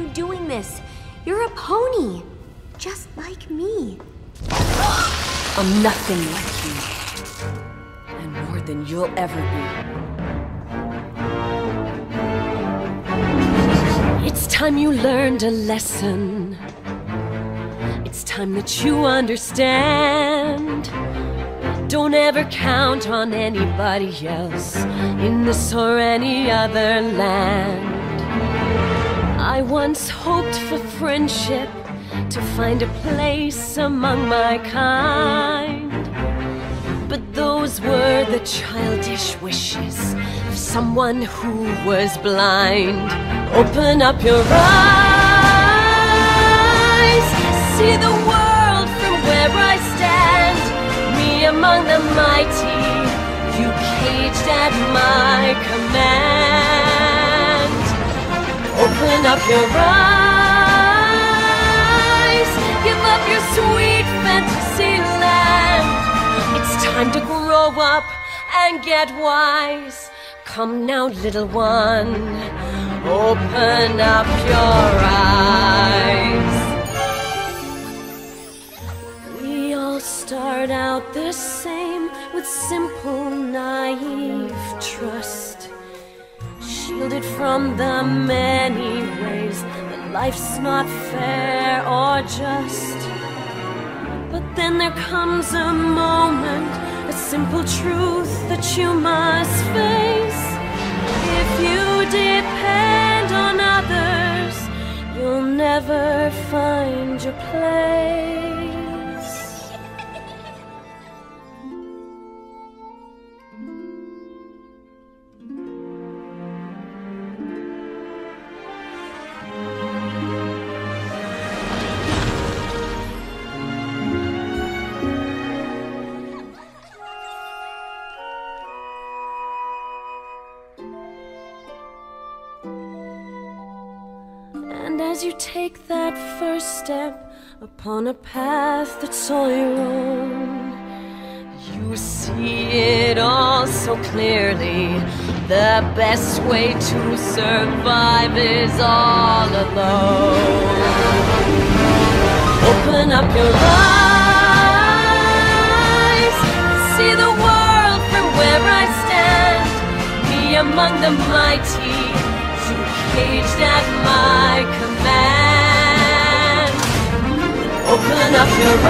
doing this? You're a pony, just like me. I'm nothing like you, and more than you'll ever be. It's time you learned a lesson. It's time that you understand. Don't ever count on anybody else in this or any other land. I once hoped for friendship, to find a place among my kind. But those were the childish wishes of someone who was blind. Open up your eyes, see the world from where I stand. Me among the mighty, you caged at my command. Open up your eyes, give up your sweet fantasy land. It's time to grow up and get wise. Come now, little one, open up your eyes. We all start out the same, with simple, naive trust, shielded from the many ways that life's not fair or just. But then there comes a moment, a simple truth that you must face. If you depend on others, you'll never find your place. As you take that first step upon a path that's all your own, you see it all so clearly. The best way to survive is all alone. Open up your eyes, see the world from where I stand. Me among the mighty, caged at my command. Open up your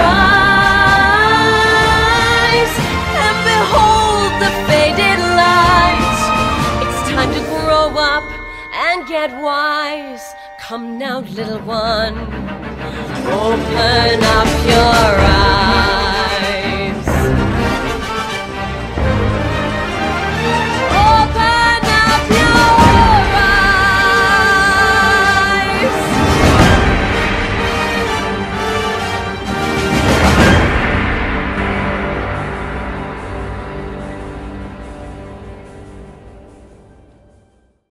eyes and behold the faded light. It's time to grow up and get wise. Come now, little one, open up your eyes.